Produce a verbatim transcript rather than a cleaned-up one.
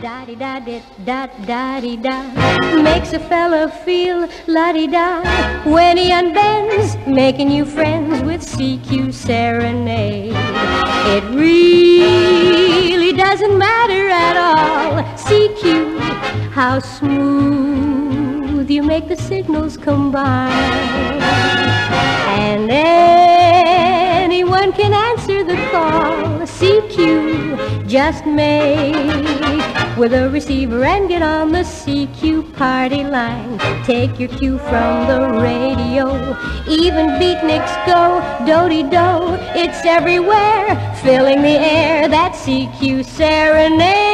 Da-di-da-di-da-da-di-da makes a fella feel la-di-da when he unbends, making you friends with C Q Serenade. It really doesn't matter at all, C Q, how smooth you make the signals combine. And anyone can answer the call, C Q, just make with a receiver and get on the C Q party line. Take your cue from the radio, even beatniks go do-de-do. It's everywhere, filling the air, that C Q Serenade.